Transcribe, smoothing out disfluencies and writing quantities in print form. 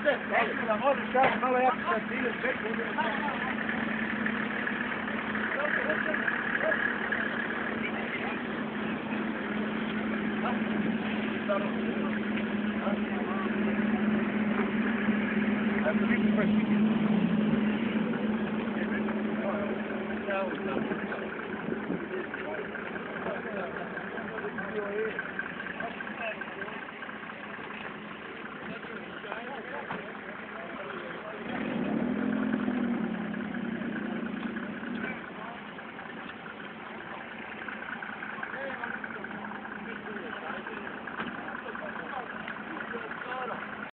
Da možeš ja malo jako sad ideš veću. Thank you.